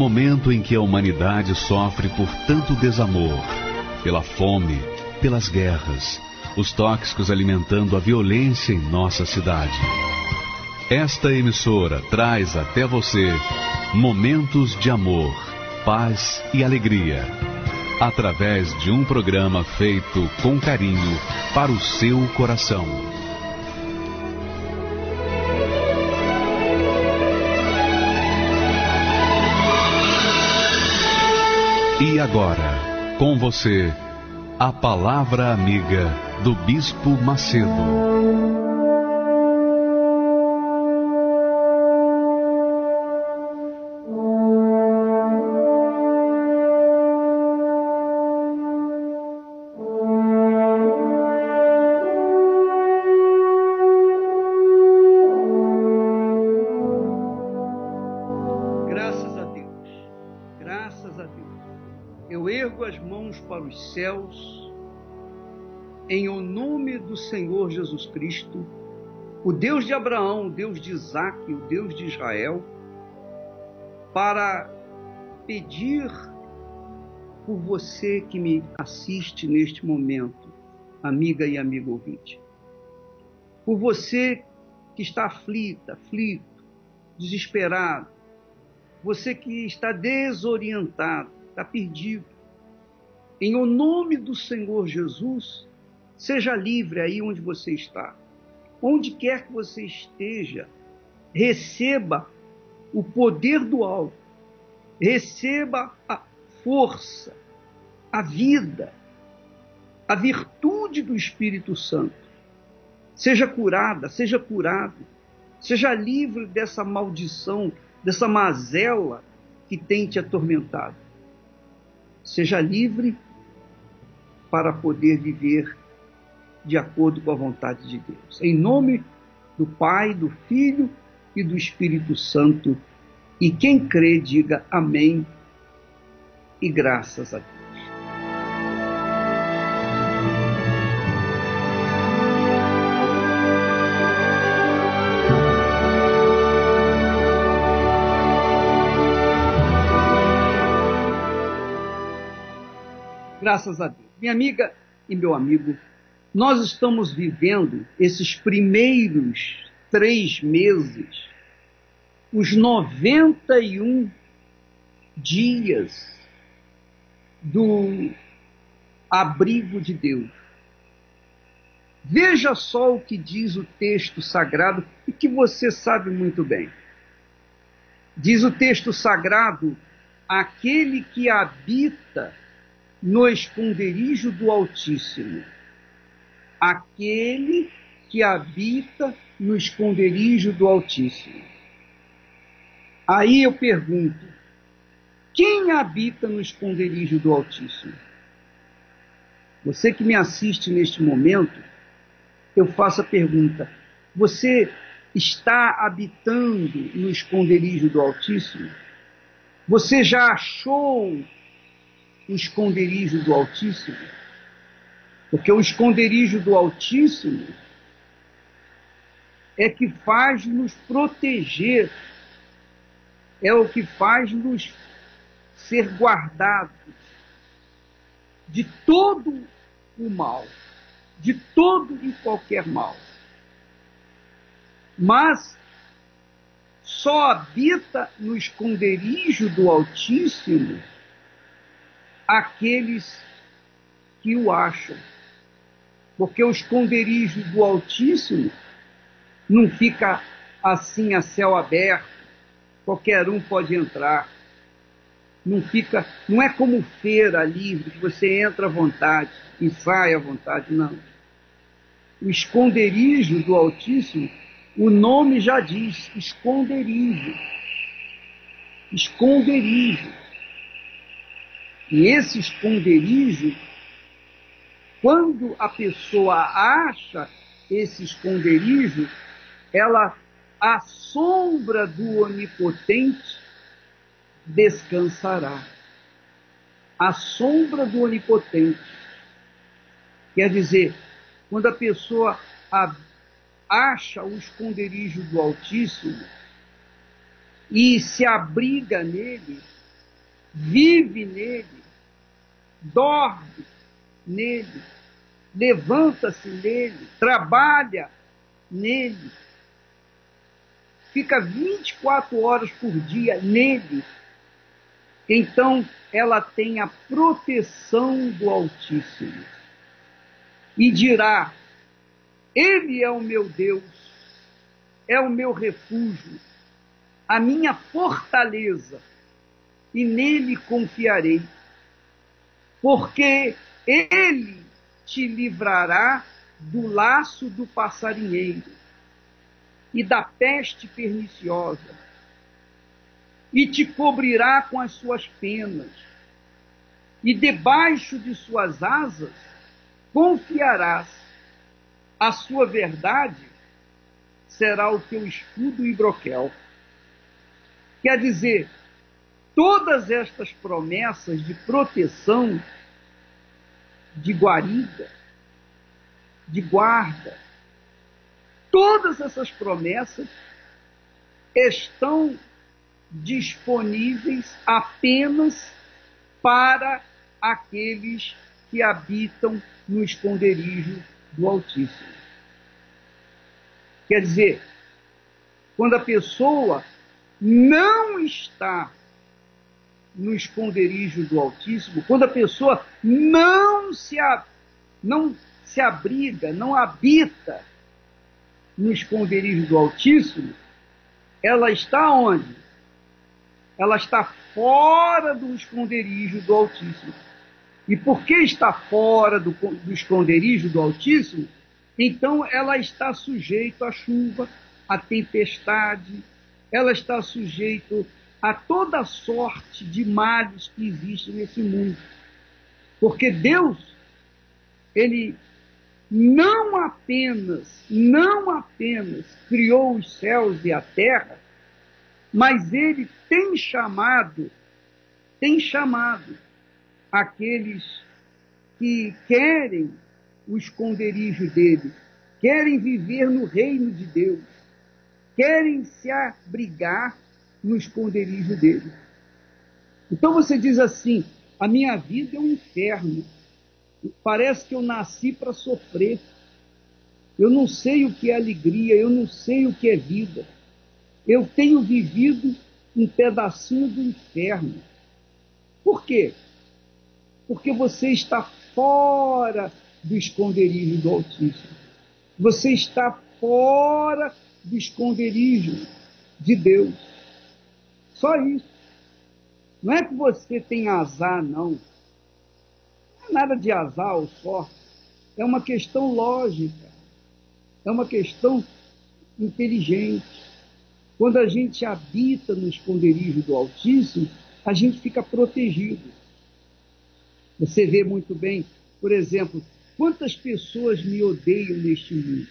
momento em que a humanidade sofre por tanto desamor, pela fome, pelas guerras, os tóxicos alimentando a violência em nossa cidade. Esta emissora traz até você momentos de amor, paz e alegria, através de um programa feito com carinho para o seu coração. E agora, com você, a Palavra Amiga do Bispo Macedo. Para os céus, em o nome do Senhor Jesus Cristo, o Deus de Abraão, o Deus de Isaac, o Deus de Israel, para pedir por você que me assiste neste momento, amiga e amigo ouvinte, por você que está aflito, desesperado, você que está desorientado, está perdido. Em o nome do Senhor Jesus, seja livre aí onde você está. Onde quer que você esteja, receba o poder do alto, receba a força, a vida, a virtude do Espírito Santo. Seja curada, seja curado, seja livre dessa maldição, dessa mazela que tem te atormentado. Seja livre para poder viver de acordo com a vontade de Deus. Em nome do Pai, do Filho e do Espírito Santo. E quem crê, diga amém e graças a Deus. Graças a Deus. Minha amiga e meu amigo, nós estamos vivendo esses primeiros 3 meses, os 91 dias do abrigo de Deus. Veja só o que diz o texto sagrado e que você sabe muito bem. Diz o texto sagrado: aquele que habita no esconderijo do Altíssimo. Aquele que habita no esconderijo do Altíssimo. Aí eu pergunto, quem habita no esconderijo do Altíssimo? Você que me assiste neste momento, eu faço a pergunta, você está habitando no esconderijo do Altíssimo? Você já achou o esconderijo do Altíssimo? Porque o esconderijo do Altíssimo é que faz nos proteger, é o que faz nos ser guardados de todo o mal, de todo e qualquer mal. Mas só habita no esconderijo do Altíssimo aqueles que o acham. Porque o esconderijo do Altíssimo não fica assim a céu aberto, qualquer um pode entrar. Não é como feira livre, que você entra à vontade e sai à vontade, não. O esconderijo do Altíssimo, o nome já diz, esconderijo. Esconderijo. E esse esconderijo, quando a pessoa acha esse esconderijo, ela, à sombra do Onipotente, descansará. À sombra do Onipotente. Quer dizer, quando a pessoa acha o esconderijo do Altíssimo e se abriga nele, vive nele, dorme nele, levanta-se nele, trabalha nele, fica 24 horas por dia nele, então ela tem a proteção do Altíssimo. E dirá: Ele é o meu Deus, é o meu refúgio, a minha fortaleza, e nele confiarei, porque ele te livrará do laço do passarinheiro e da peste perniciosa, e te cobrirá com as suas penas, e debaixo de suas asas confiarás. A sua verdade será o teu escudo e broquel. Quer dizer, todas estas promessas de proteção, de guarida, de guarda, todas essas promessas estão disponíveis apenas para aqueles que habitam no esconderijo do Altíssimo. Quer dizer, quando a pessoa não está no esconderijo do Altíssimo, quando a pessoa não se abriga, não habita no esconderijo do Altíssimo, ela está onde? Ela está fora do esconderijo do Altíssimo. E porque está fora do esconderijo do Altíssimo, então ela está sujeita à chuva, à tempestade, ela está sujeita a toda sorte de males que existem nesse mundo. Porque Deus, Ele não apenas criou os céus e a terra, mas Ele tem chamado aqueles que querem o esconderijo dele, querem viver no reino de Deus, querem se abrigar no esconderijo dele. Então você diz assim: a minha vida é um inferno, parece que eu nasci para sofrer, eu não sei o que é alegria, eu não sei o que é vida, eu tenho vivido um pedacinho do inferno. Por quê? Porque você está fora do esconderijo do Altíssimo. Você está fora do esconderijo de Deus. Só isso. Não é que você tem azar, não. Não é nada de azar ou sorte. É uma questão lógica. É uma questão inteligente. Quando a gente habita no esconderijo do Altíssimo, a gente fica protegido. Você vê muito bem, por exemplo, quantas pessoas me odeiam neste mundo?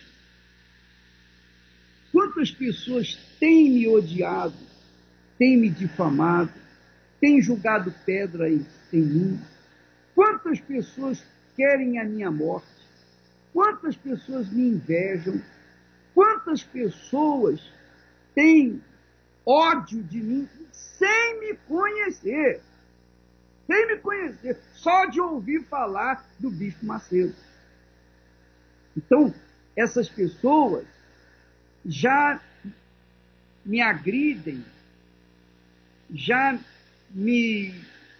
Quantas pessoas têm me odiado, têm me difamado, têm jogado pedra em mim? Quantas pessoas querem a minha morte? Quantas pessoas me invejam? Quantas pessoas têm ódio de mim sem me conhecer? Sem me conhecer, só de ouvir falar do Bispo Macedo. Então, essas pessoas já me agridem, já me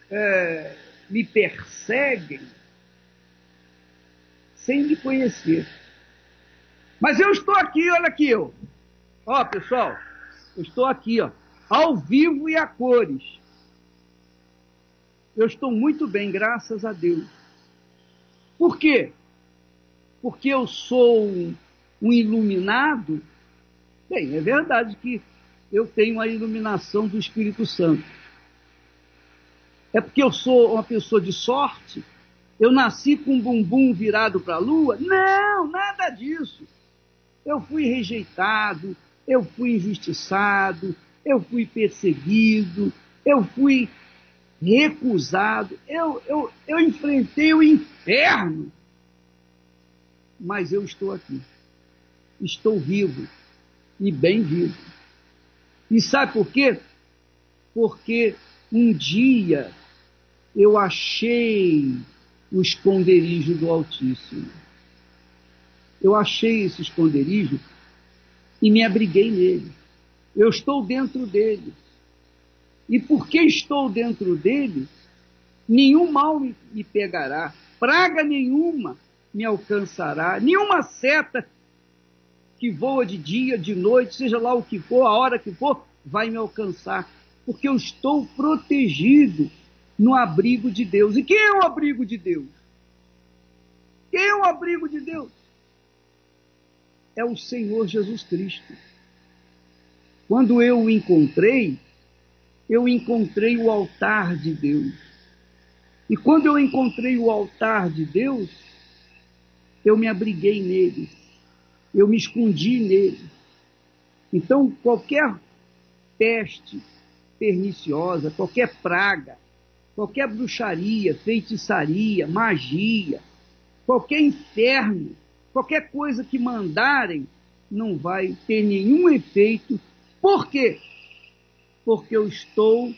perseguem, sem me conhecer. Mas eu estou aqui, olha aqui, eu. Ó, pessoal, eu estou aqui, ó, ao vivo e a cores. Eu estou muito bem, graças a Deus. Por quê? Porque eu sou um iluminado? Bem, é verdade que eu tenho a iluminação do Espírito Santo. É porque eu sou uma pessoa de sorte? Eu nasci com um bumbum virado para a lua? Não, nada disso. Eu fui rejeitado, eu fui injustiçado, eu fui perseguido, eu fui recusado, eu enfrentei o inferno, mas eu estou aqui, estou vivo, e bem vivo. E sabe por quê? Porque um dia eu achei o esconderijo do Altíssimo. Eu achei esse esconderijo e me abriguei nele. Eu estou dentro dele. E porque estou dentro dele, nenhum mal me pegará, praga nenhuma me alcançará, nenhuma seta que voa de dia, de noite, seja lá o que for, a hora que for, vai me alcançar, porque eu estou protegido no abrigo de Deus. E quem é o abrigo de Deus? Quem é o abrigo de Deus? É o Senhor Jesus Cristo. Quando eu o encontrei o altar de Deus. E quando eu encontrei o altar de Deus, eu me abriguei nele, eu me escondi nele. Então, qualquer peste perniciosa, qualquer praga, qualquer bruxaria, feitiçaria, magia, qualquer inferno, qualquer coisa que mandarem, não vai ter nenhum efeito. Por quê? Porque eu estou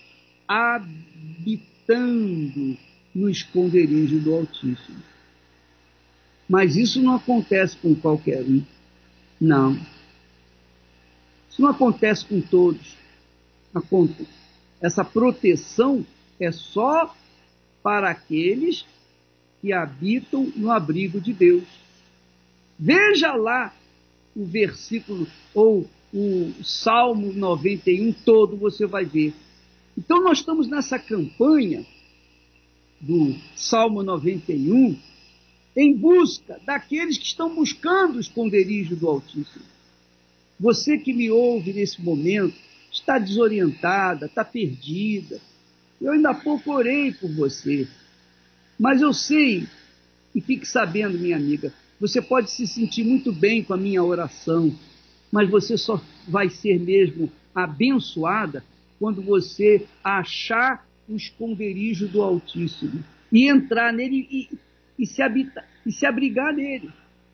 habitando no esconderijo do Altíssimo. Mas isso não acontece com qualquer um. Não. Isso não acontece com todos. Essa proteção é só para aqueles que habitam no abrigo de Deus. Veja lá o versículo, ou o Salmo 91 todo, você vai ver. Então nós estamos nessa campanha do Salmo 91 em busca daqueles que estão buscando o esconderijo do Altíssimo. Você que me ouve nesse momento, está desorientada, está perdida. Eu ainda há pouco orei por você, mas eu sei, e fique sabendo, minha amiga, você pode se sentir muito bem com a minha oração, mas você só vai ser mesmo abençoada quando você achar o esconderijo do Altíssimo e entrar nele e se abrigar nele.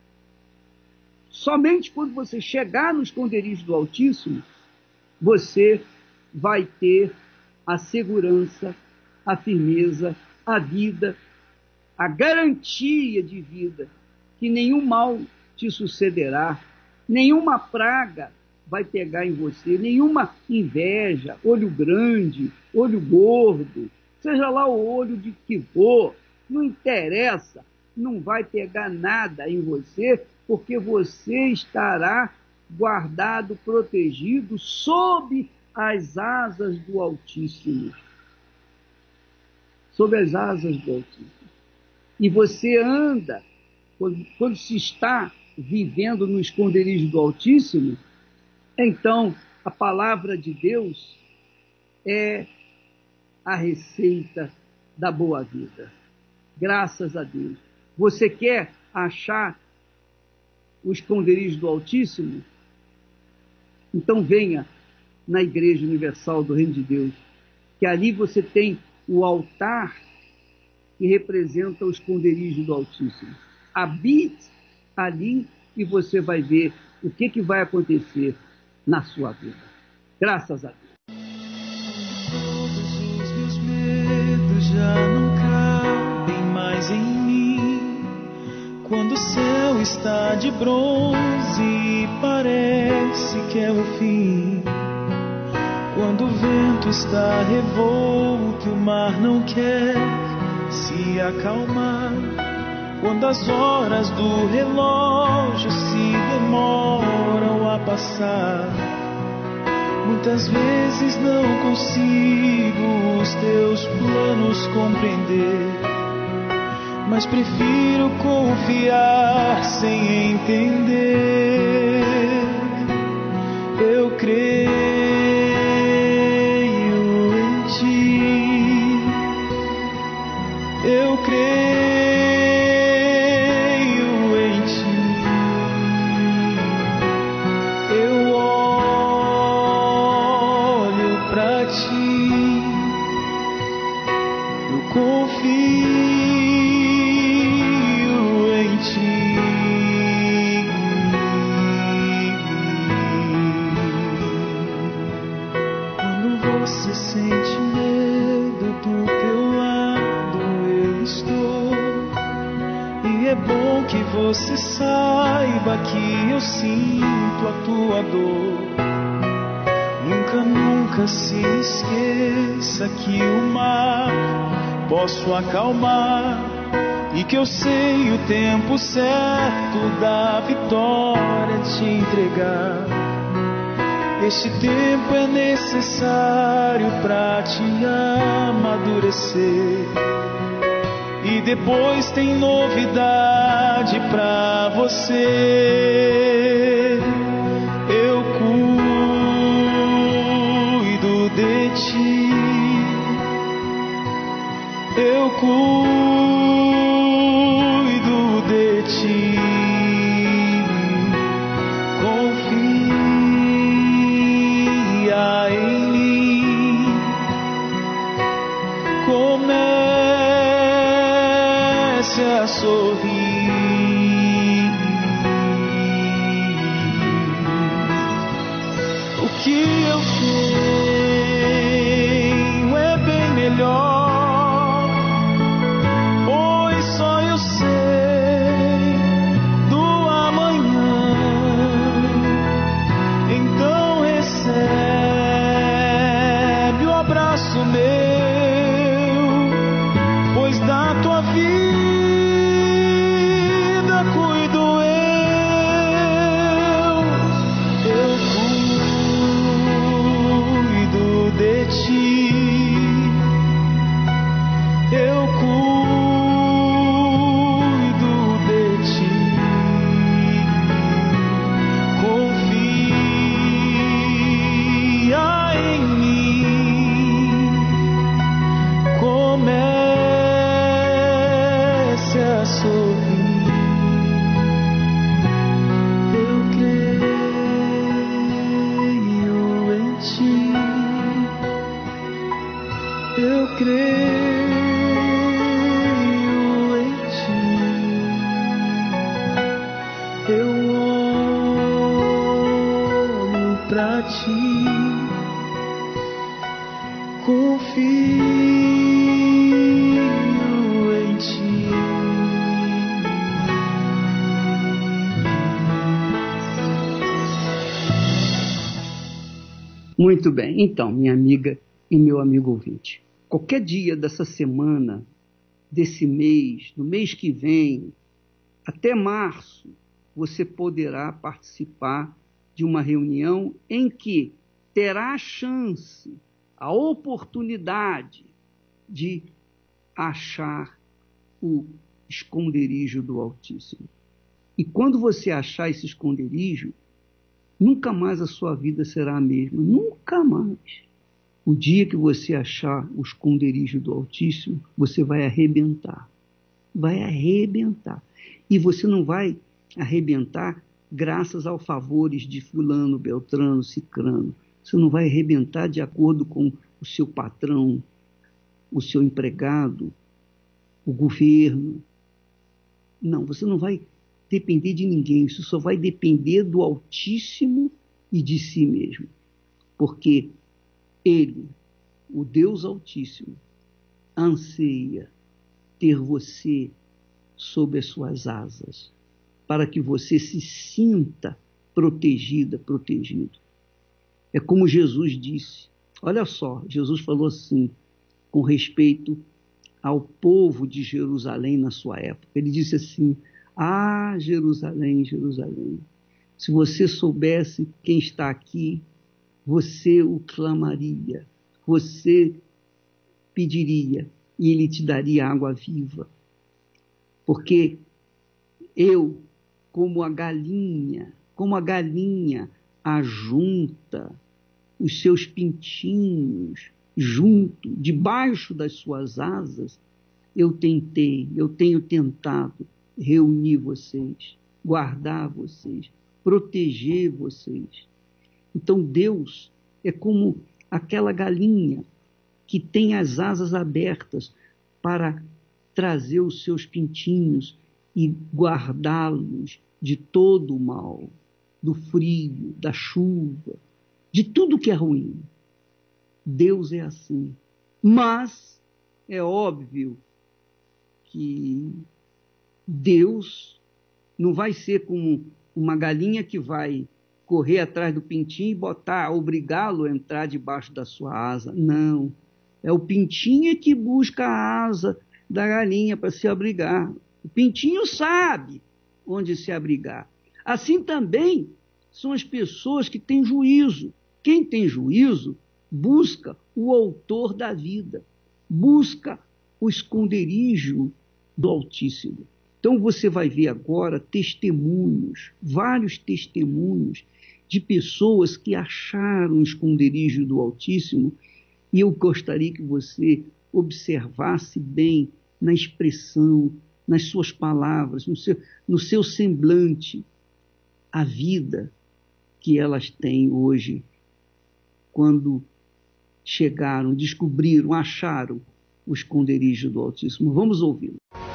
Somente quando você chegar no esconderijo do Altíssimo, você vai ter a segurança, a firmeza, a vida, a garantia de vida, que nenhum mal te sucederá, nenhuma praga vai pegar em você, nenhuma inveja, olho grande, olho gordo, seja lá o olho de que for, não interessa, não vai pegar nada em você, porque você estará guardado, protegido, sob as asas do Altíssimo. Sob as asas do Altíssimo. E você anda, quando se está vivendo no esconderijo do Altíssimo, então a palavra de Deus é a receita da boa vida. Graças a Deus. Você quer achar o esconderijo do Altíssimo? Então venha na Igreja Universal do Reino de Deus, que ali você tem o altar que representa o esconderijo do Altíssimo. Habite ali e você vai ver o que vai acontecer na sua vida. Graças a Deus. Todos os meus medos já não cabem mais em mim. Quando o céu está de bronze e parece que é o fim. Quando o vento está revolto e o mar não quer se acalmar. Quando as horas do relógio se demoram a passar. Muitas vezes não consigo os teus planos compreender, mas prefiro confiar sem entender. Eu creio em ti, eu creio em ti, eu olho pra ti, eu confio em ti. você saiba que eu sinto a tua dor. Nunca, nunca se esqueça que o mar posso acalmar e que eu sei o tempo certo da vitória te entregar. Este tempo é necessário pra te amadurecer. E depois tem novidade pra você. Eu cuido de ti. Eu cuido de ti. Confia em mim. Comece a sorrir. O que eu tenho é bem melhor, pois só eu sei do amanhã. Então recebe o abraço meu, pois da tua vida cuido eu. Eu cuido de ti. Eu cuido de ti. Confia em mim. Comece a sorrir. Eu creio em ti. Eu creio em ti. Eu olho pra ti. Confio em ti. Muito bem. Então, minha amiga e meu amigo ouvinte, qualquer dia dessa semana, desse mês, do mês que vem, até março, você poderá participar de uma reunião em que terá a chance, a oportunidade de achar o esconderijo do Altíssimo. E quando você achar esse esconderijo, nunca mais a sua vida será a mesma. Nunca mais. O dia que você achar o esconderijo do Altíssimo, você vai arrebentar. Vai arrebentar. E você não vai arrebentar graças aos favores de fulano, beltrano, cicrano. Você não vai arrebentar de acordo com o seu patrão, o seu empregado, o governo. Não, você não vai depender de ninguém. Isso só vai depender do Altíssimo e de si mesmo. Porque Ele, o Deus Altíssimo, anseia ter você sob as suas asas, para que você se sinta protegida, protegido. É como Jesus disse. Olha só, Jesus falou assim, com respeito ao povo de Jerusalém na sua época. Ele disse assim: ah, Jerusalém, Jerusalém, se você soubesse quem está aqui, você o clamaria, você pediria e ele te daria água viva. Porque eu, como a galinha ajunta os seus pintinhos junto, debaixo das suas asas, eu tenho tentado reunir vocês, guardar vocês, proteger vocês. Então Deus é como aquela galinha que tem as asas abertas para trazer os seus pintinhos e guardá-los de todo o mal, do frio, da chuva, de tudo que é ruim. Deus é assim. Mas é óbvio que Deus Não vai ser como uma galinha que vai correr atrás do pintinho e obrigá-lo a entrar debaixo da sua asa. Não. É o pintinho que busca a asa da galinha para se abrigar. O pintinho sabe onde se abrigar. Assim também são as pessoas que têm juízo. Quem tem juízo busca o autor da vida, busca o esconderijo do Altíssimo. Então você vai ver agora testemunhos, vários testemunhos de pessoas que acharam o esconderijo do Altíssimo, e eu gostaria que você observasse bem na expressão, nas suas palavras, no seu semblante, a vida que elas têm hoje, quando chegaram, descobriram, acharam o esconderijo do Altíssimo. Vamos ouvi-lo.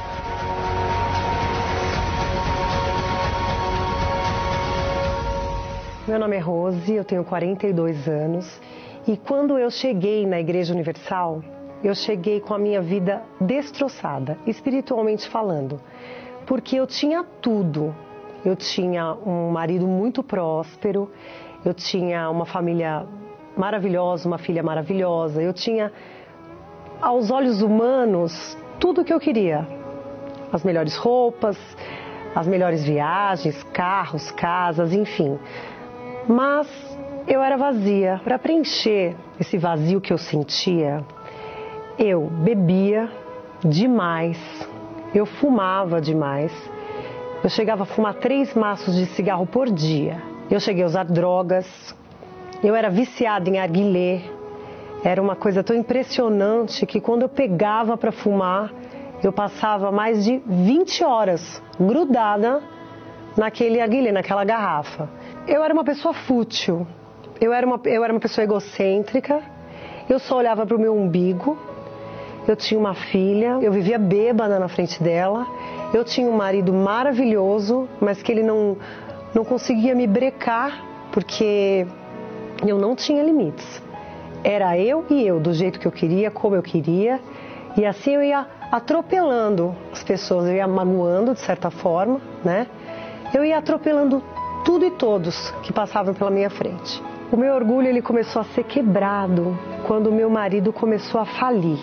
Meu nome é Rose, eu tenho 42 anos e quando eu cheguei na Igreja Universal, eu cheguei com a minha vida destroçada, espiritualmente falando, porque eu tinha tudo. Eu tinha um marido muito próspero, eu tinha uma família maravilhosa, uma filha maravilhosa, eu tinha, aos olhos humanos, tudo o que eu queria. As melhores roupas, as melhores viagens, carros, casas, enfim. Mas eu era vazia. Para preencher esse vazio que eu sentia, eu bebia demais, eu fumava demais. Eu chegava a fumar 3 maços de cigarro por dia. Eu cheguei a usar drogas. Eu era viciada em narguilé. Era uma coisa tão impressionante que quando eu pegava para fumar, eu passava mais de 20 horas grudada naquele narguilé, naquela garrafa. Eu era uma pessoa fútil. Eu era uma pessoa egocêntrica. Eu só olhava para o meu umbigo. Eu tinha uma filha. Eu vivia bêbada na frente dela. Eu tinha um marido maravilhoso, mas que ele não conseguia me brecar, porque eu não tinha limites. Era eu e eu, do jeito que eu queria, como eu queria. E assim eu ia atropelando as pessoas, eu ia magoando de certa forma, né? Eu ia atropelando tudo e todos que passavam pela minha frente. O meu orgulho ele começou a ser quebrado quando o meu marido começou a falir.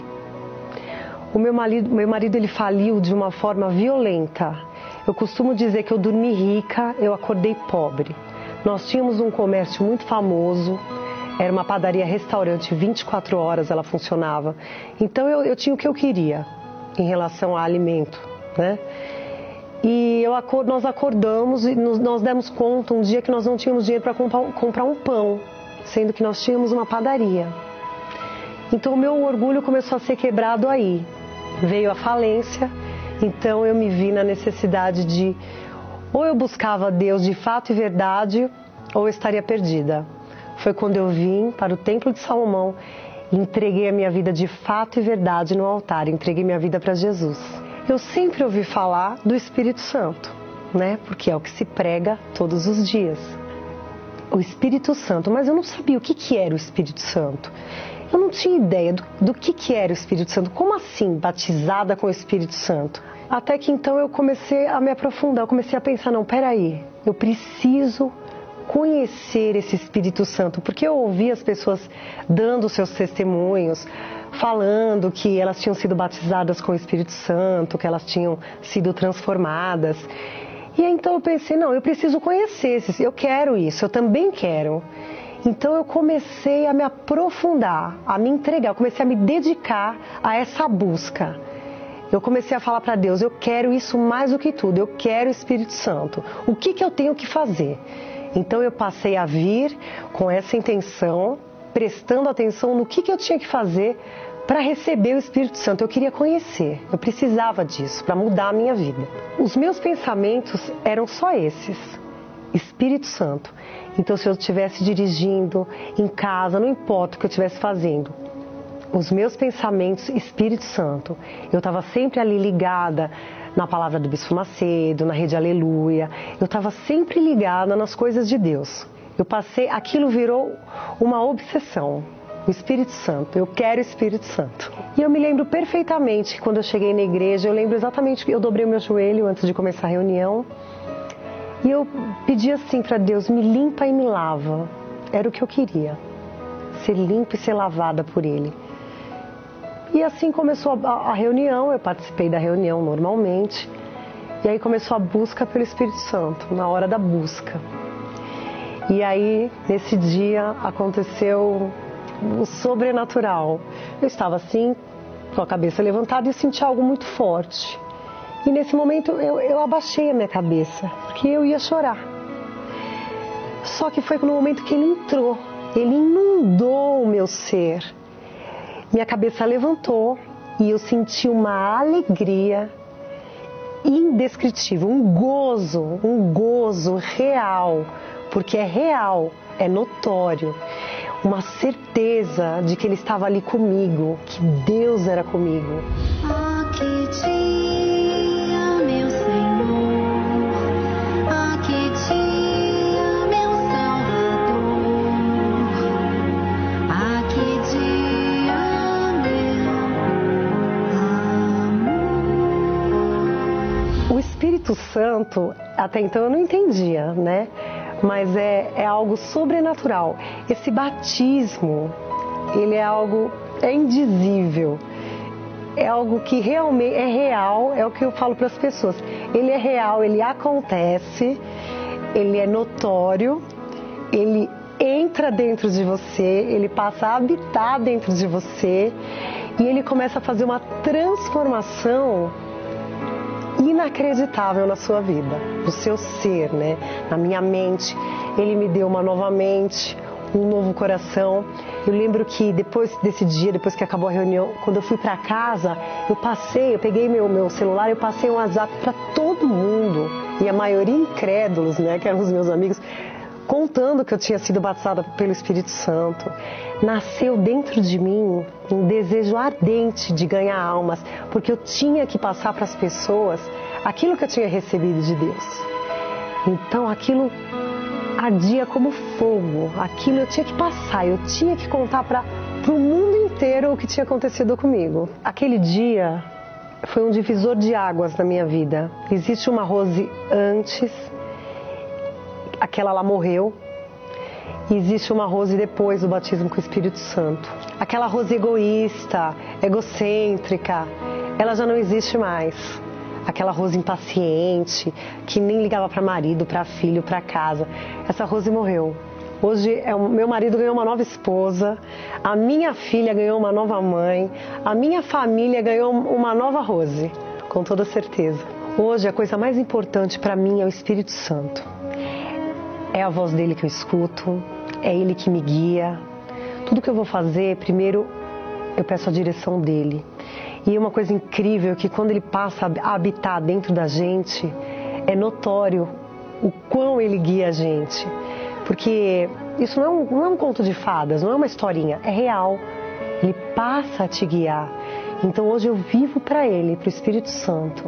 O meu marido ele faliu de uma forma violenta. Eu costumo dizer que eu dormi rica, eu acordei pobre. Nós tínhamos um comércio muito famoso, era uma padaria-restaurante, 24 horas ela funcionava. Então eu tinha o que eu queria em relação a alimento, né? E nós acordamos e nós demos conta um dia que nós não tínhamos dinheiro para comprar um pão, sendo que nós tínhamos uma padaria. Então o meu orgulho começou a ser quebrado aí. Veio a falência, então eu me vi na necessidade de ou eu buscava Deus de fato e verdade, ou eu estaria perdida. Foi quando eu vim para o Templo de Salomão e entreguei a minha vida de fato e verdade no altar, entreguei minha vida para Jesus. Eu sempre ouvi falar do Espírito Santo, né? Porque é o que se prega todos os dias. O Espírito Santo, mas eu não sabia o que era o Espírito Santo. Eu não tinha ideia do que era o Espírito Santo. Como assim, batizada com o Espírito Santo? Até que então eu comecei a me aprofundar, eu comecei a pensar, não, peraí, eu preciso conhecer esse Espírito Santo, porque eu ouvi as pessoas dando seus testemunhos, falando que elas tinham sido batizadas com o Espírito Santo, que elas tinham sido transformadas. E então eu pensei, não, eu preciso conhecer, eu quero isso, eu também quero. Então eu comecei a me aprofundar, a me entregar, eu comecei a me dedicar a essa busca. Eu comecei a falar para Deus, eu quero isso mais do que tudo, eu quero o Espírito Santo. O que eu tenho que fazer? Então eu passei a vir com essa intenção, prestando atenção no que eu tinha que fazer para receber o Espírito Santo. Eu queria conhecer, eu precisava disso para mudar a minha vida. Os meus pensamentos eram só esses, Espírito Santo. Então se eu estivesse dirigindo, em casa, não importa o que eu estivesse fazendo, os meus pensamentos, Espírito Santo. Eu estava sempre ali ligada na palavra do Bispo Macedo, na Rede Aleluia. Eu estava sempre ligada nas coisas de Deus. Aquilo virou uma obsessão. O Espírito Santo, eu quero o Espírito Santo. E eu me lembro perfeitamente que quando eu cheguei na igreja, eu lembro exatamente que eu dobrei o meu joelho antes de começar a reunião. E eu pedi assim para Deus, me limpa e me lava. Era o que eu queria, ser limpa e ser lavada por Ele. E assim começou a reunião, eu participei da reunião normalmente. E aí começou a busca pelo Espírito Santo, na hora da busca. E aí, nesse dia, aconteceu o sobrenatural. Eu estava assim, com a cabeça levantada e senti algo muito forte. E nesse momento eu abaixei a minha cabeça, porque eu ia chorar. Só que foi no momento que ele entrou, ele inundou o meu ser. Minha cabeça levantou e eu senti uma alegria indescritível, um gozo real, porque é real, é notório. Uma certeza de que ele estava ali comigo, que Deus era comigo. Que dia, meu Senhor, que dia, meu Salvador, que dia, meu amor. O Espírito Santo, até então eu não entendia, né? Mas é algo sobrenatural. Esse batismo, ele é algo, é indizível. É algo que realmente é real, é o que eu falo para as pessoas. Ele é real, ele acontece, ele é notório, ele entra dentro de você, ele passa a habitar dentro de você e ele começa a fazer uma transformação inacreditável na sua vida, no seu ser, né? Na minha mente. Ele me deu uma nova mente, um novo coração. Eu lembro que depois desse dia, depois que acabou a reunião, quando eu fui para casa, eu peguei meu celular, eu passei um WhatsApp para todo mundo, e a maioria incrédulos, né, que eram os meus amigos, contando que eu tinha sido batizada pelo Espírito Santo. Nasceu dentro de mim um desejo ardente de ganhar almas, porque eu tinha que passar para as pessoas aquilo que eu tinha recebido de Deus. Então aquilo ardia como fogo, aquilo eu tinha que passar, eu tinha que contar para o mundo inteiro o que tinha acontecido comigo. Aquele dia foi um divisor de águas na minha vida. Existe uma Rose antes, aquela lá morreu. E existe uma Rose depois do batismo com o Espírito Santo. Aquela Rose egoísta, egocêntrica, ela já não existe mais. Aquela Rose impaciente, que nem ligava para marido, para filho, para casa. Essa Rose morreu. Hoje, meu marido ganhou uma nova esposa, a minha filha ganhou uma nova mãe, a minha família ganhou uma nova Rose, com toda certeza. Hoje, a coisa mais importante para mim é o Espírito Santo. É a voz dele que eu escuto, é ele que me guia. Tudo que eu vou fazer, primeiro eu peço a direção dele. E uma coisa incrível é que quando ele passa a habitar dentro da gente, é notório o quão ele guia a gente. Porque isso não é um conto de fadas, não é uma historinha, é real. Ele passa a te guiar. Então hoje eu vivo para ele, para o Espírito Santo.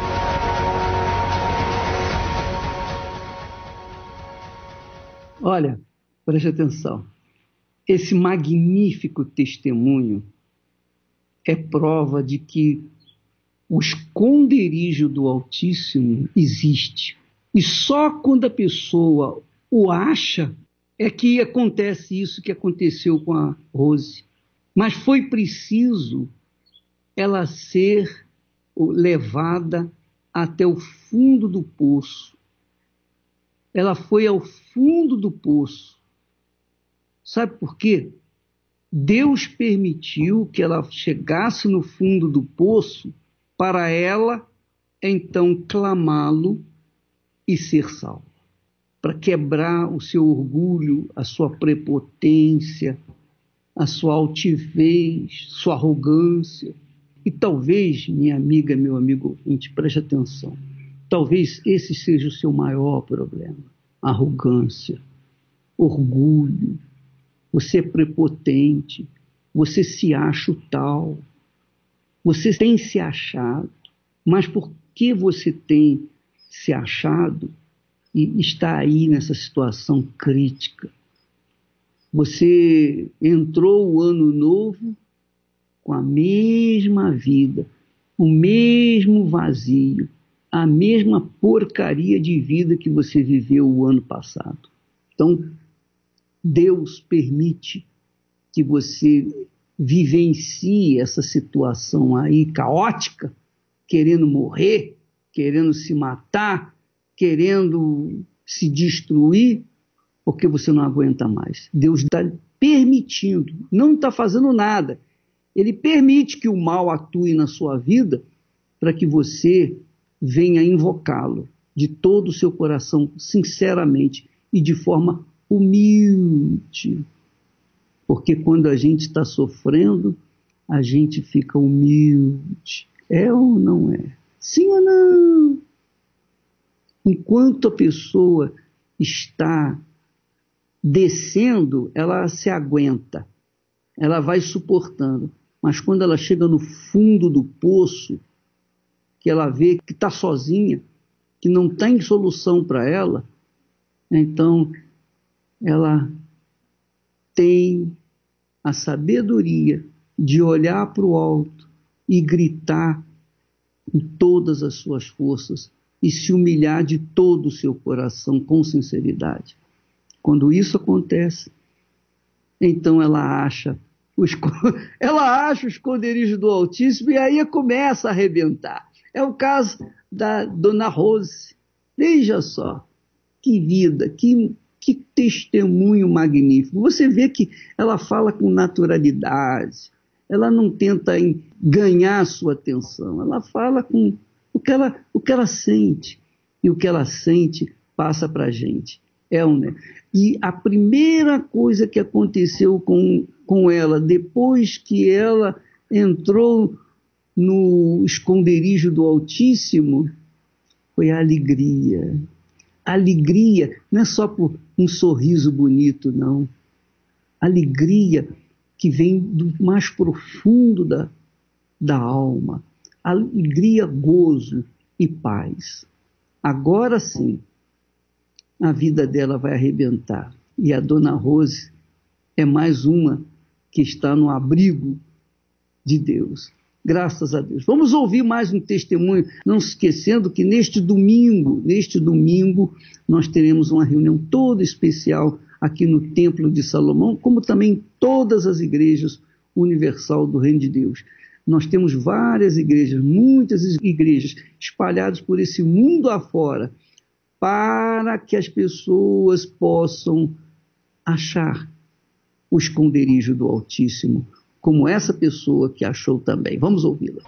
Olha, preste atenção. Esse magnífico testemunho é prova de que o esconderijo do Altíssimo existe. E só quando a pessoa o acha é que acontece isso que aconteceu com a Rose. Mas foi preciso ela ser levada até o fundo do poço. Ela foi ao fundo do poço. Sabe por quê? Deus permitiu que ela chegasse no fundo do poço para ela, então, clamá-lo e ser salva. Para quebrar o seu orgulho, a sua prepotência, a sua altivez, sua arrogância. E talvez, minha amiga, meu amigo ouvinte, preste atenção, talvez esse seja o seu maior problema. Arrogância, orgulho, você é prepotente, você se acha o tal, você tem se achado, mas por que você tem se achado e está aí nessa situação crítica? Você entrou o ano novo com a mesma vida, o mesmo vazio, a mesma porcaria de vida que você viveu o ano passado. Então, Deus permite que você vivencie essa situação aí caótica, querendo morrer, querendo se matar, querendo se destruir, porque você não aguenta mais. Deus está permitindo, não está fazendo nada. Ele permite que o mal atue na sua vida para que você venha invocá-lo de todo o seu coração, sinceramente e de forma humilde. Porque quando a gente está sofrendo, a gente fica humilde. É ou não é? Sim ou não? Enquanto a pessoa está descendo, ela se aguenta, ela vai suportando. Mas quando ela chega no fundo do poço, que ela vê que está sozinha, que não tem solução para ela, então ela tem a sabedoria de olhar para o alto e gritar com todas as suas forças e se humilhar de todo o seu coração com sinceridade. Quando isso acontece, então ela acha o esconderijo do Altíssimo e aí começa a arrebentar. É o caso da Dona Rose. Veja só, que vida, que testemunho magnífico. Você vê que ela fala com naturalidade, ela não tenta ganhar a sua atenção, ela fala com o que ela sente, e o que ela sente passa para a gente. Né? E a primeira coisa que aconteceu com ela, depois que ela entrou no esconderijo do Altíssimo, foi a alegria. A alegria não é só por um sorriso bonito, não. A alegria que vem do mais profundo da alma. Alegria, gozo e paz. Agora sim, a vida dela vai arrebentar. E a Dona Rose é mais uma que está no abrigo de Deus. Graças a Deus. Vamos ouvir mais um testemunho, não se esquecendo que neste domingo, nós teremos uma reunião toda especial aqui no Templo de Salomão, como também em todas as igrejas universal do Reino de Deus. Nós temos várias igrejas, muitas igrejas espalhadas por esse mundo afora, para que as pessoas possam achar o esconderijo do Altíssimo, como essa pessoa que achou também. Vamos ouvi-la.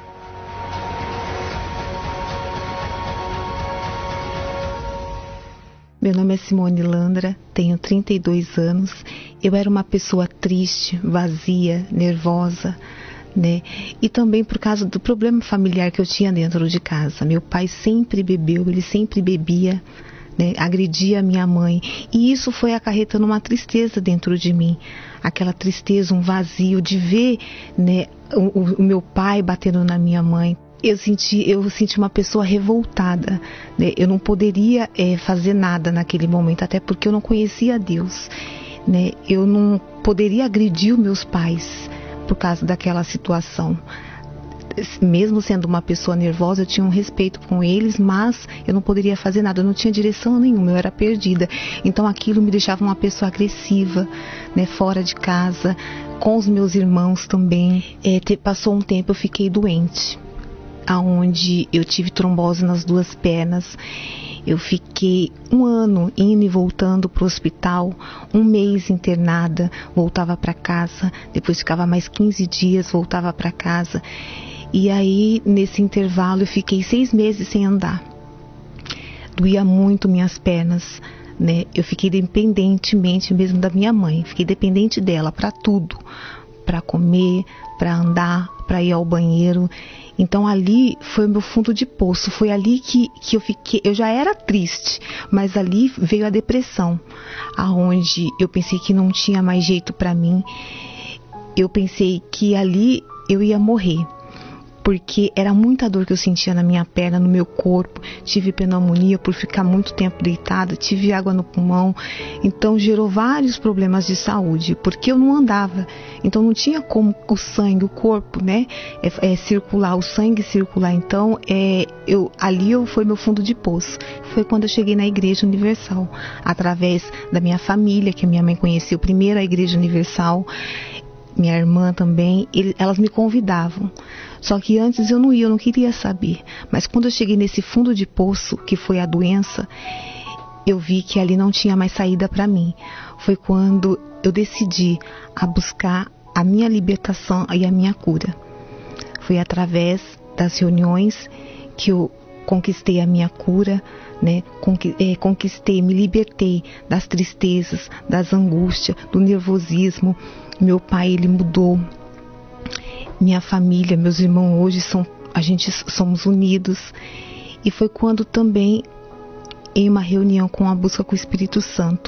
Meu nome é Simone Landra, tenho 32 anos. Eu era uma pessoa triste, vazia, nervosa, né? E também por causa do problema familiar que eu tinha dentro de casa. Meu pai sempre bebeu, ele sempre bebia, né? Agredia a minha mãe. E isso foi acarretando uma tristeza dentro de mim. Aquela tristeza, um vazio de ver, né, o meu pai batendo na minha mãe. Eu senti uma pessoa revoltada, né? Eu não poderia fazer nada naquele momento, até porque eu não conhecia Deus, né? Eu não poderia agredir os meus pais por causa daquela situação. Mesmo sendo uma pessoa nervosa, eu tinha um respeito com eles, mas eu não poderia fazer nada, eu não tinha direção nenhuma, eu era perdida. Então aquilo me deixava uma pessoa agressiva, né, fora de casa, com os meus irmãos também. Passou um tempo, eu fiquei doente, aonde eu tive trombose nas 2 pernas. Eu fiquei 1 ano indo e voltando para o hospital, 1 mês internada, voltava para casa, depois ficava mais 15 dias, voltava para casa. E aí, nesse intervalo, eu fiquei 6 meses sem andar. Doía muito minhas pernas, né? Eu fiquei dependentemente mesmo da minha mãe, fiquei dependente dela para tudo, para comer, para andar, para ir ao banheiro. Então ali foi o meu fundo de poço, foi ali que eu fiquei. Eu já era triste, mas ali veio a depressão, aonde eu pensei que não tinha mais jeito para mim. Eu pensei que ali eu ia morrer. porque era muita dor que eu sentia na minha perna, no meu corpo. Tive pneumonia por ficar muito tempo deitada, tive água no pulmão, então gerou vários problemas de saúde, porque eu não andava, então não tinha como o sangue, o corpo, né, circular, o sangue circular. Então ali foi meu fundo de poço. Foi quando eu cheguei na Igreja Universal, através da minha família, que a minha mãe conheceu primeiro a Igreja Universal, minha irmã também, elas me convidavam. Só que antes eu não ia, eu não queria saber. Mas quando eu cheguei nesse fundo de poço, que foi a doença, eu vi que ali não tinha mais saída para mim. Foi quando eu decidi a buscar a minha libertação e a minha cura. Foi através das reuniões que eu conquistei a minha cura, né? Conquistei, me libertei das tristezas, das angústias, do nervosismo. Meu pai, ele mudou. Minha família, meus irmãos hoje somos unidos. E foi quando também, em uma reunião com a busca com o Espírito Santo,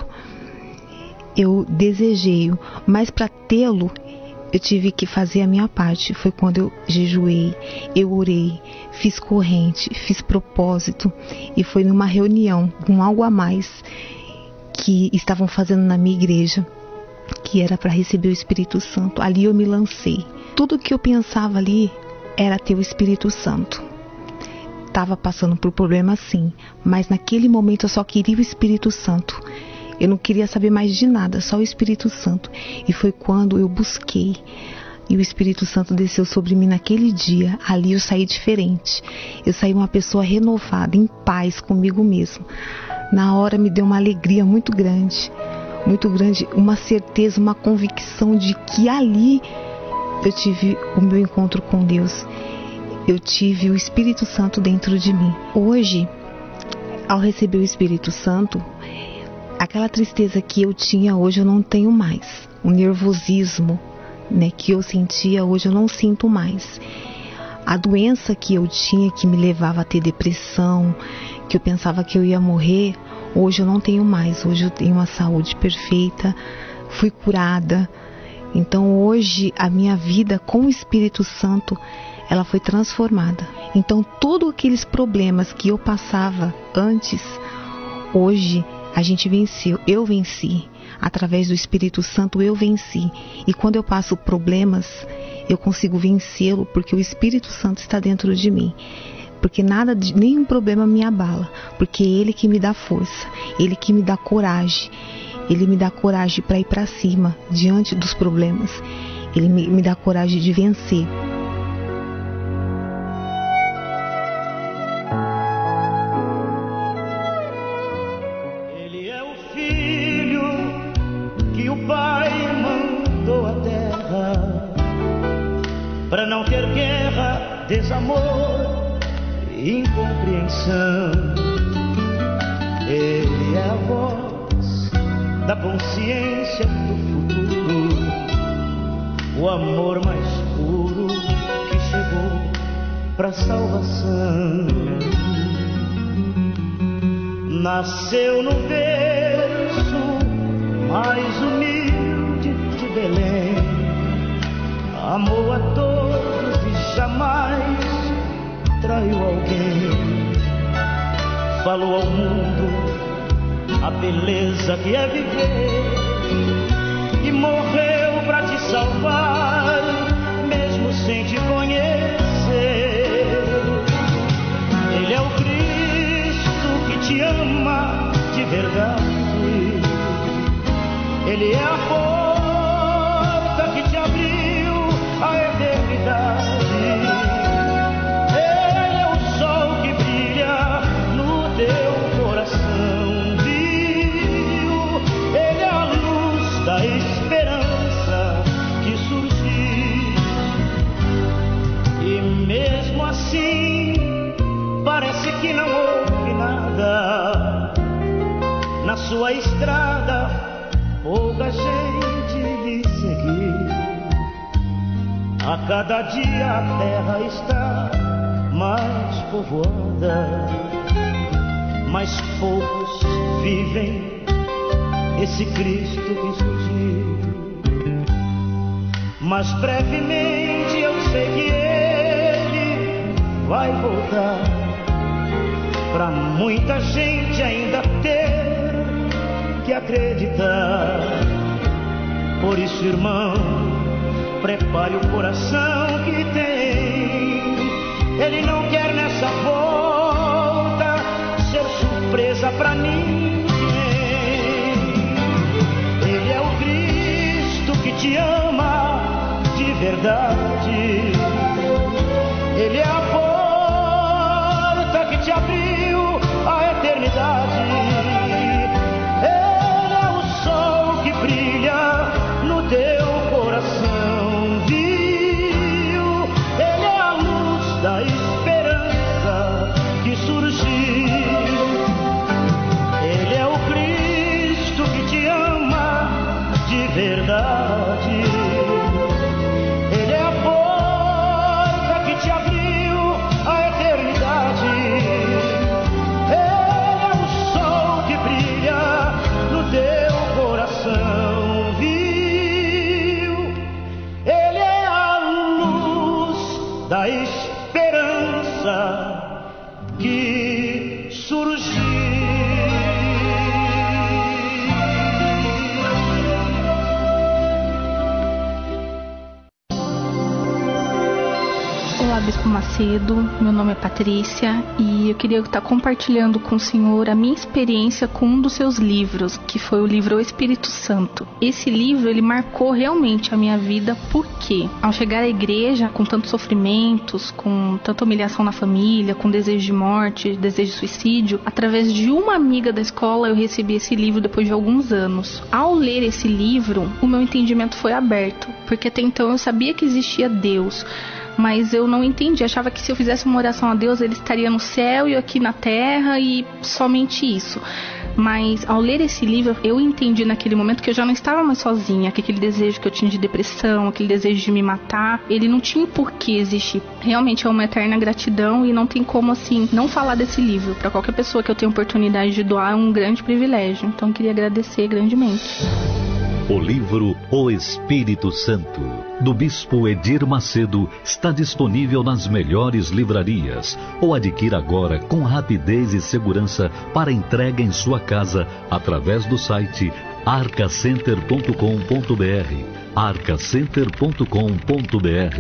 eu desejei-o, mas para tê-lo eu tive que fazer a minha parte. Foi quando eu jejuei, eu orei, fiz corrente, fiz propósito, e foi numa reunião com algo a mais que estavam fazendo na minha igreja, que era para receber o Espírito Santo. Ali eu me lancei. Tudo que eu pensava ali era ter o Espírito Santo. Estava passando por problemas sim, mas naquele momento eu só queria o Espírito Santo. Eu não queria saber mais de nada, só o Espírito Santo. E foi quando eu busquei, e o Espírito Santo desceu sobre mim naquele dia. Ali eu saí diferente. Eu saí uma pessoa renovada, em paz comigo mesmo. Na hora me deu uma alegria muito grande, uma certeza, uma convicção de que ali eu tive o meu encontro com Deus. Eu tive o Espírito Santo dentro de mim. Hoje, ao receber o Espírito Santo, aquela tristeza que eu tinha hoje eu não tenho mais. O nervosismo, né, que eu sentia hoje eu não sinto mais. A doença que eu tinha, que me levava a ter depressão, que eu pensava que eu ia morrer, hoje eu não tenho mais. Hoje eu tenho uma saúde perfeita, fui curada. Então hoje a minha vida com o Espírito Santo, ela foi transformada. Então todos aqueles problemas que eu passava antes, hoje a gente venceu. Eu venci. Através do Espírito Santo eu venci. E quando eu passo problemas, eu consigo vencê-lo, porque o Espírito Santo está dentro de mim. Porque nenhum problema me abala, porque é Ele que me dá força, Ele que me dá coragem. Ele me dá coragem para ir para cima, diante dos problemas. Ele me dá coragem de vencer. Ele é o filho que o pai mandou à terra, para não ter guerra, desamor e incompreensão. Ele é a voz da consciência do futuro, o amor mais puro que chegou pra salvação. Nasceu no berço mais humilde de Belém, amou a todos e jamais traiu alguém. Falou ao mundo a beleza que é viver, e morreu pra te salvar, mesmo sem te conhecer. Ele é o Cristo que te ama de verdade. Ele é a porta que te abriu a eternidade. Ele é o sol que brilha no teu coração. Da esperança que surgiu, e mesmo assim parece que não houve nada na sua estrada. Pouca gente lhe seguiu. A cada dia a terra está mais povoada, mas poucos vivem esse Cristo que surgiu. Mas brevemente eu sei que Ele vai voltar. Pra muita gente ainda ter que acreditar. Por isso, irmão, prepare o coração que tem. Ele não quer nessa volta ser surpresa pra ninguém. Ele é o Cristo que te ama de verdade. Ele é a porta que te abriu a eternidade. Ele é o sol que brilha no teu coração, viu? Ele é a luz da esperança que surgiu. Ele é o Cristo que te ama de verdade. Ele é a porta que te abriu a eternidade. Ele é o sol que brilha no teu coração, viu? Ele é a luz da esperança que surgiu. Olá, Bispo Macedo, meu nome é Patrícia e eu queria estar compartilhando com o senhor a minha experiência com um dos seus livros, que foi o livro O Espírito Santo. Esse livro, ele marcou realmente a minha vida porque, ao chegar à igreja com tantos sofrimentos, com tanta humilhação na família, com desejo de morte, desejo de suicídio, através de uma amiga da escola eu recebi esse livro depois de alguns anos. Ao ler esse livro, o meu entendimento foi aberto, porque até então eu sabia que existia Deus, mas eu não entendi, achava que se eu fizesse uma oração a Deus, ele estaria no céu e eu aqui na terra e somente isso. Mas ao ler esse livro, eu entendi naquele momento que eu já não estava mais sozinha, que aquele desejo que eu tinha de depressão, aquele desejo de me matar, ele não tinha por que existir. Realmente é uma eterna gratidão e não tem como, assim, não falar desse livro. Para qualquer pessoa que eu tenha oportunidade de doar, é um grande privilégio. Então eu queria agradecer grandemente. O livro O Espírito Santo, do Bispo Edir Macedo, está disponível nas melhores livrarias ou adquira agora com rapidez e segurança para entrega em sua casa através do site arcacenter.com.br, arcacenter.com.br.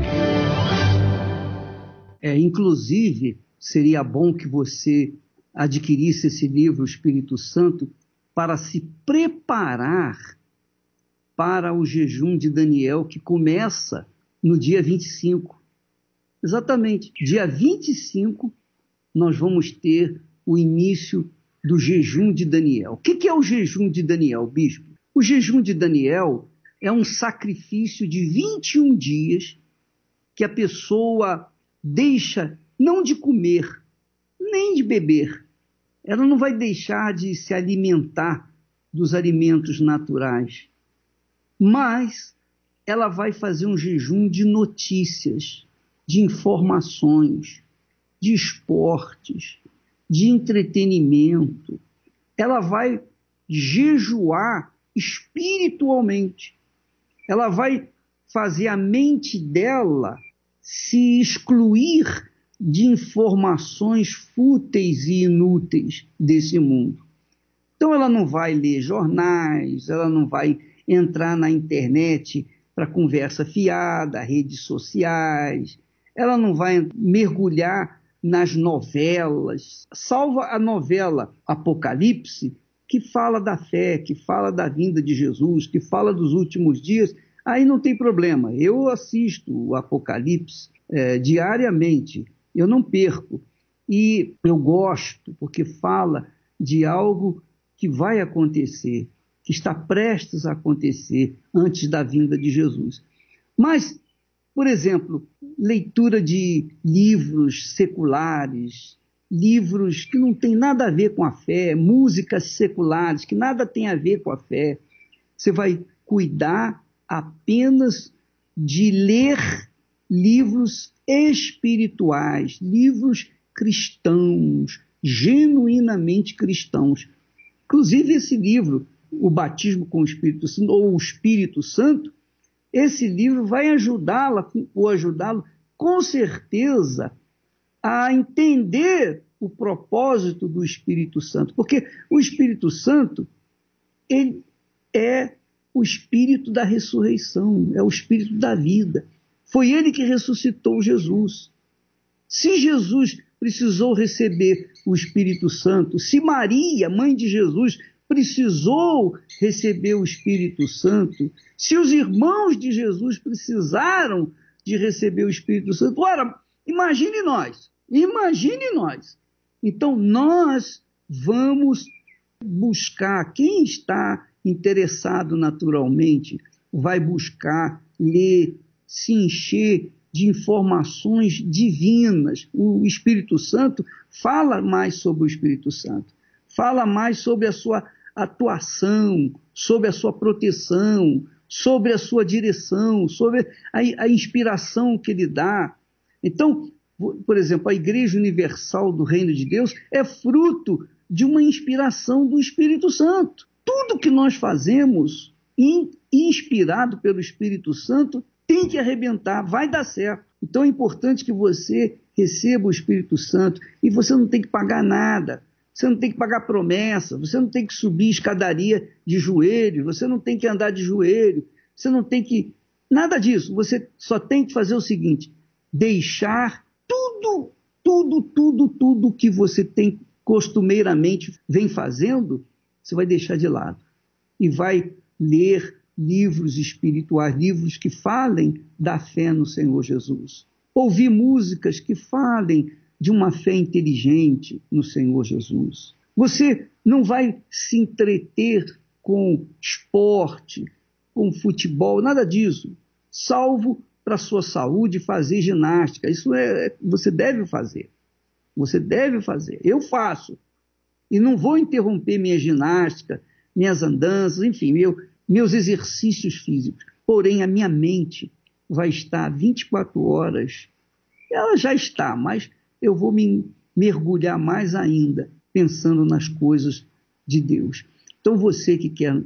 Inclusive, seria bom que você adquirisse esse livro, O Espírito Santo, para se preparar para o jejum de Daniel, que começa no dia 25. Exatamente, dia 25 nós vamos ter o início do jejum de Daniel. O que é o jejum de Daniel, bispo? O jejum de Daniel é um sacrifício de 21 dias que a pessoa deixa não de comer, nem de beber. Ela não vai deixar de se alimentar dos alimentos naturais, mas ela vai fazer um jejum de notícias, de informações, de esportes, de entretenimento. Ela vai jejuar espiritualmente. Ela vai fazer a mente dela se excluir de informações fúteis e inúteis desse mundo. Então ela não vai ler jornais, ela não vai entrar na internet para conversa fiada, redes sociais, ela não vai mergulhar nas novelas, salvo a novela Apocalipse, que fala da fé, que fala da vinda de Jesus, que fala dos últimos dias. Aí não tem problema, eu assisto o Apocalipse diariamente, eu não perco, e eu gosto, porque fala de algo que vai acontecer, que está prestes a acontecer antes da vinda de Jesus. Mas, por exemplo, leitura de livros seculares, livros que não têm nada a ver com a fé, músicas seculares que nada tem a ver com a fé, você vai cuidar apenas de ler livros espirituais, livros cristãos, genuinamente cristãos. Inclusive esse livro, O Batismo com o Espírito Santo, ou O Espírito Santo, esse livro vai ajudá-la ou ajudá-lo, com certeza, a entender o propósito do Espírito Santo. Porque o Espírito Santo, ele é o Espírito da ressurreição, é o Espírito da vida. Foi ele que ressuscitou Jesus. Se Jesus precisou receber o Espírito Santo, se Maria, mãe de Jesus, precisou receber o Espírito Santo, se os irmãos de Jesus precisaram de receber o Espírito Santo, ora, imagine nós. Então, nós vamos buscar, quem está interessado naturalmente, vai buscar ler, se encher de informações divinas. O Espírito Santo fala mais sobre o Espírito Santo, fala mais sobre a sua atuação, sobre a sua proteção, sobre a sua direção, sobre a inspiração que ele dá. Então, por exemplo, a Igreja Universal do Reino de Deus é fruto de uma inspiração do Espírito Santo. Tudo que nós fazemos, inspirado pelo Espírito Santo, tem que arrebentar, vai dar certo. Então é importante que você receba o Espírito Santo e você não tem que pagar nada, você não tem que pagar promessa, você não tem que subir escadaria de joelho, você não tem que andar de joelho, você não tem que... Nada disso, você só tem que fazer o seguinte, deixar tudo que você tem costumeiramente vem fazendo, você vai deixar de lado e vai ler livros espirituais, livros que falem da fé no Senhor Jesus. Ouvir músicas que falem de uma fé inteligente no Senhor Jesus. Você não vai se entreter com esporte, com futebol, nada disso, salvo para a sua saúde fazer ginástica. Isso você deve fazer. Você deve fazer. Eu faço. E não vou interromper minha ginástica, minhas andanças, enfim, meus exercícios físicos. Porém, a minha mente vai estar 24 horas. Ela já está, mas eu vou me mergulhar mais ainda, pensando nas coisas de Deus. Então, você que quer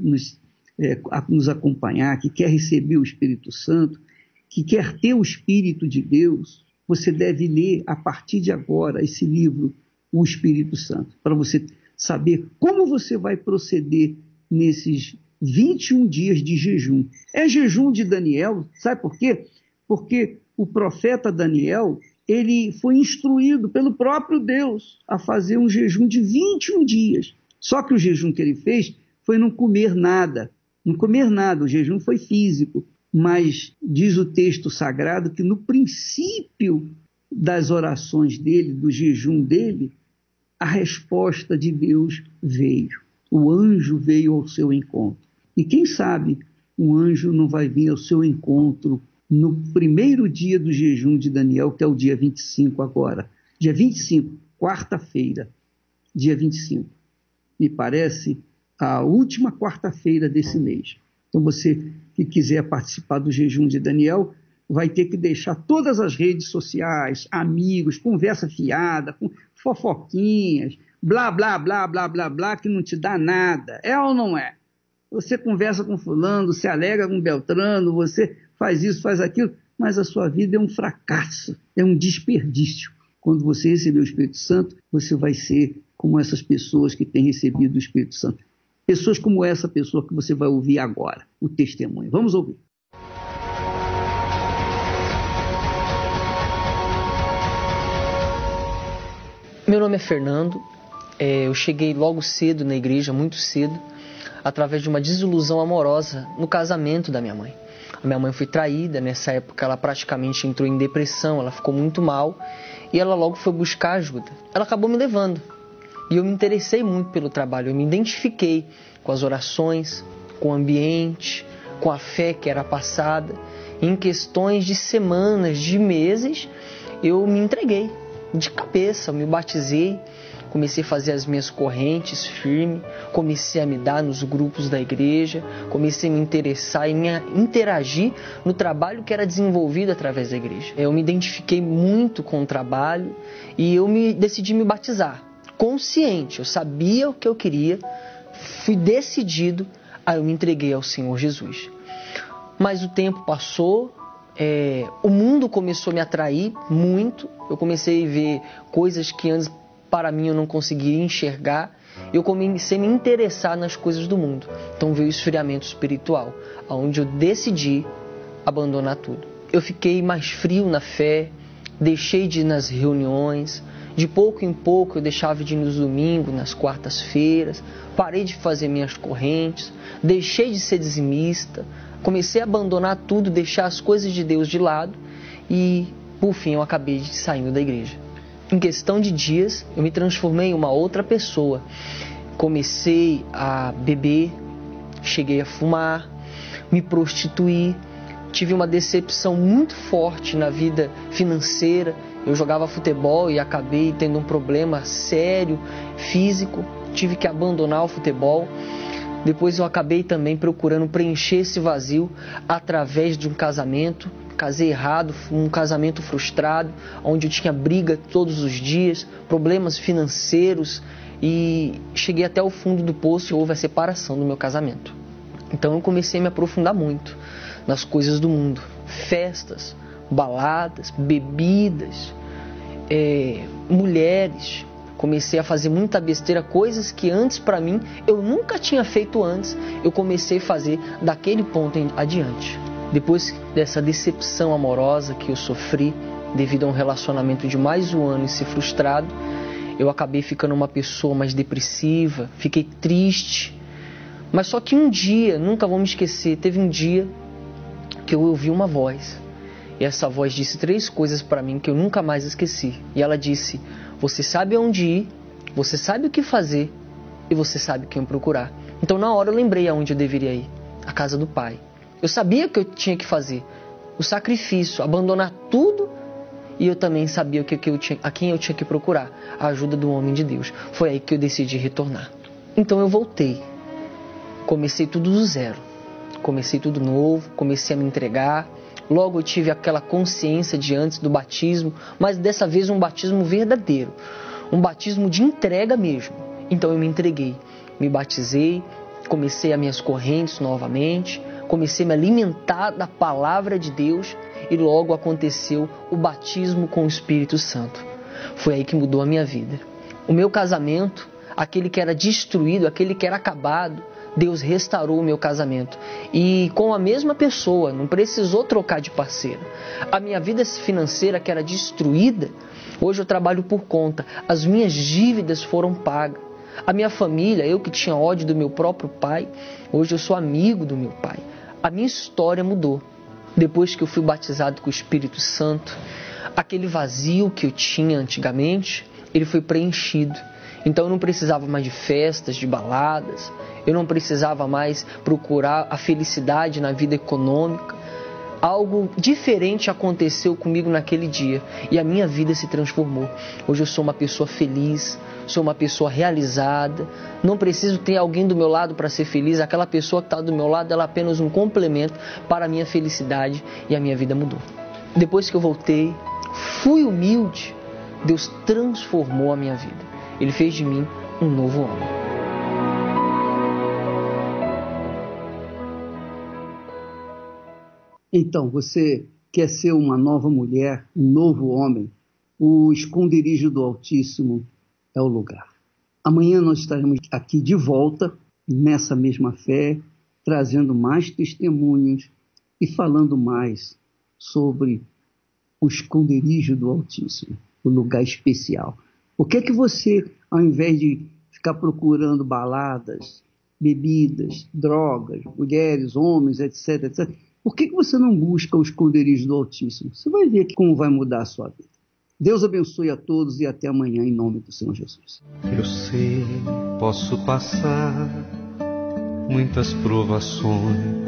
nos acompanhar, que quer receber o Espírito Santo, que quer ter o Espírito de Deus, você deve ler, a partir de agora, esse livro, O Espírito Santo, para você saber como você vai proceder nesses 21 dias de jejum. É jejum de Daniel, sabe por quê? Porque o profeta Daniel, ele foi instruído pelo próprio Deus a fazer um jejum de 21 dias. Só que o jejum que ele fez foi não comer nada. Não comer nada, o jejum foi físico. Mas diz o texto sagrado que no princípio das orações dele, do jejum dele, a resposta de Deus veio. O anjo veio ao seu encontro. E quem sabe um anjo não vai vir ao seu encontro no primeiro dia do jejum de Daniel, que é o dia 25 agora. Dia 25, quarta-feira, dia 25. Me parece a última quarta-feira desse mês. Então você que quiser participar do jejum de Daniel, vai ter que deixar todas as redes sociais, amigos, conversa fiada, com fofoquinhas, blá, blá, blá, blá, blá, blá, que não te dá nada. É ou não é? Você conversa com fulano, se alegra com Beltrano, você faz isso, faz aquilo, mas a sua vida é um fracasso, é um desperdício. Quando você receber o Espírito Santo, você vai ser como essas pessoas que têm recebido o Espírito Santo. Pessoas como essa pessoa que você vai ouvir agora, o testemunho. Vamos ouvir. Meu nome é Fernando, eu cheguei logo cedo na igreja, muito cedo, através de uma desilusão amorosa no casamento da minha mãe. A minha mãe foi traída, nessa época ela praticamente entrou em depressão, ela ficou muito mal e ela logo foi buscar ajuda. Ela acabou me levando e eu me interessei muito pelo trabalho, eu me identifiquei com as orações, com o ambiente, com a fé que era passada. Em questões de semanas, de meses, eu me entreguei de cabeça, eu me batizei, comecei a fazer as minhas correntes firme, comecei a me dar nos grupos da igreja, comecei a me interessar e me interagir no trabalho que era desenvolvido através da igreja. Eu me identifiquei muito com o trabalho e eu decidi me batizar, consciente, eu sabia o que eu queria, fui decidido, aí eu me entreguei ao Senhor Jesus. Mas o tempo passou, o mundo começou a me atrair muito. Eu comecei a ver coisas que antes para mim eu não conseguia enxergar. Eu comecei a me interessar nas coisas do mundo. Então veio o esfriamento espiritual, onde eu decidi abandonar tudo. Eu fiquei mais frio na fé, deixei de ir nas reuniões, de pouco em pouco eu deixava de ir nos domingos, nas quartas-feiras, parei de fazer minhas correntes, deixei de ser dizimista, comecei a abandonar tudo, deixar as coisas de Deus de lado e, por fim, eu acabei saindo da igreja. Em questão de dias, eu me transformei em uma outra pessoa. Comecei a beber, cheguei a fumar, me prostituir. Tive uma decepção muito forte na vida financeira. Eu jogava futebol e acabei tendo um problema sério, físico. Tive que abandonar o futebol. Depois eu acabei também procurando preencher esse vazio através de um casamento. Casei errado, um casamento frustrado, onde eu tinha briga todos os dias, problemas financeiros e cheguei até o fundo do poço e houve a separação do meu casamento. Então eu comecei a me aprofundar muito nas coisas do mundo, festas, baladas, bebidas, mulheres. Comecei a fazer muita besteira, coisas que antes para mim eu nunca tinha feito antes, eu comecei a fazer daquele ponto em adiante. Depois dessa decepção amorosa que eu sofri devido a um relacionamento de mais de um ano e ser frustrado, eu acabei ficando uma pessoa mais depressiva, fiquei triste. Mas só que um dia, nunca vou me esquecer, teve um dia que eu ouvi uma voz. E essa voz disse 3 coisas para mim que eu nunca mais esqueci. E ela disse: você sabe aonde ir, você sabe o que fazer e você sabe quem procurar. Então na hora eu lembrei aonde eu deveria ir, a casa do Pai. Eu sabia que eu tinha que fazer o sacrifício, abandonar tudo, e eu também sabia a quem eu tinha que procurar, a ajuda do homem de Deus. Foi aí que eu decidi retornar. Então eu voltei, comecei tudo do zero, comecei tudo novo, comecei a me entregar. Logo eu tive aquela consciência de antes do batismo, mas dessa vez um batismo verdadeiro, um batismo de entrega mesmo. Então eu me entreguei, me batizei, comecei as minhas correntes novamente, comecei a me alimentar da palavra de Deus e logo aconteceu o batismo com o Espírito Santo. Foi aí que mudou a minha vida. O meu casamento, aquele que era destruído, aquele que era acabado, Deus restaurou o meu casamento. E com a mesma pessoa, não precisou trocar de parceiro. A minha vida financeira que era destruída, hoje eu trabalho por conta. As minhas dívidas foram pagas. A minha família, eu que tinha ódio do meu próprio pai, hoje eu sou amigo do meu pai. A minha história mudou. Depois que eu fui batizado com o Espírito Santo, aquele vazio que eu tinha antigamente, ele foi preenchido. Então eu não precisava mais de festas, de baladas, eu não precisava mais procurar a felicidade na vida econômica. Algo diferente aconteceu comigo naquele dia e a minha vida se transformou. Hoje eu sou uma pessoa feliz, sou uma pessoa realizada, não preciso ter alguém do meu lado para ser feliz. Aquela pessoa que está do meu lado, ela é apenas um complemento para a minha felicidade e a minha vida mudou. Depois que eu voltei, fui humilde, Deus transformou a minha vida. Ele fez de mim um novo homem. Então, você quer ser uma nova mulher, um novo homem? O esconderijo do Altíssimo é o lugar. Amanhã nós estaremos aqui de volta, nessa mesma fé, trazendo mais testemunhos e falando mais sobre o esconderijo do Altíssimo, o lugar especial. Por que você, ao invés de ficar procurando baladas, bebidas, drogas, mulheres, homens, etc., etc., por que você não busca o esconderijo do Altíssimo? Você vai ver como vai mudar a sua vida. Deus abençoe a todos e até amanhã, em nome do Senhor Jesus. Eu sei, posso passar muitas provações,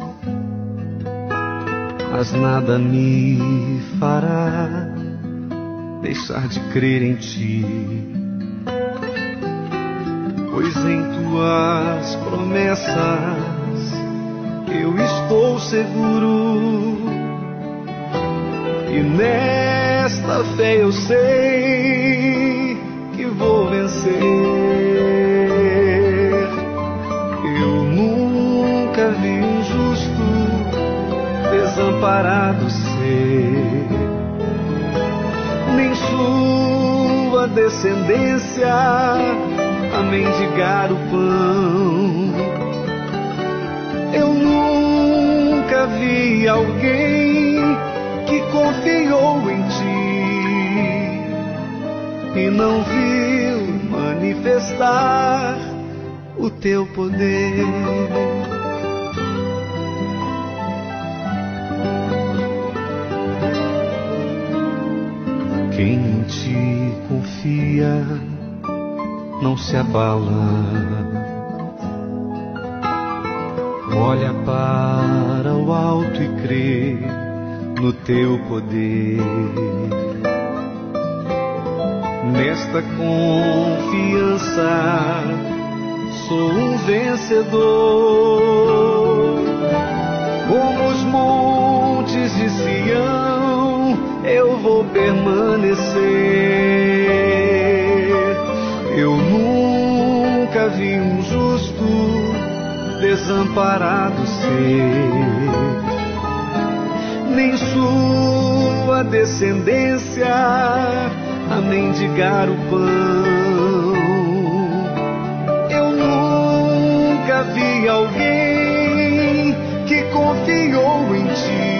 mas nada me fará deixar de crer em Ti, pois em Tuas promessas eu estou seguro, e nesta fé eu sei que vou vencer. Eu nunca vi um justo desamparado, desamparado ser, nem sua descendência a mendigar o pão. Eu nunca vi alguém que confiou em ti e não viu manifestar o teu poder. Quem em ti confia não se abala, olha para o alto e crê no teu poder. Nesta confiança sou um vencedor. Como os montes de Sião eu vou permanecer. Eu nunca vi um justo desamparado ser, nem sua descendência a mendigar o pão. Eu nunca vi alguém que confiou em ti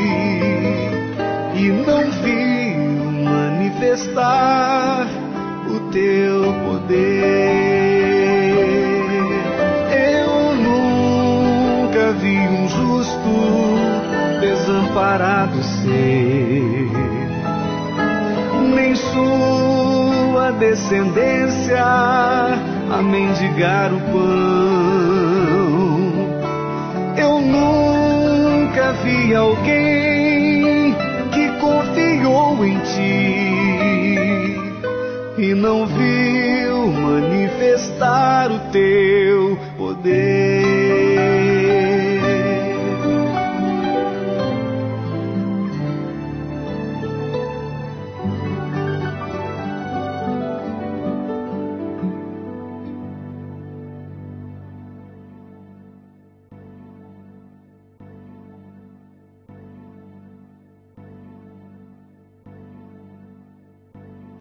e não viu manifestar o teu poder. Eu nunca vi um justo desamparado ser, nem sua descendência a mendigar o pão. Eu nunca vi alguém que confiou em ti e não viu manifestar o teu poder.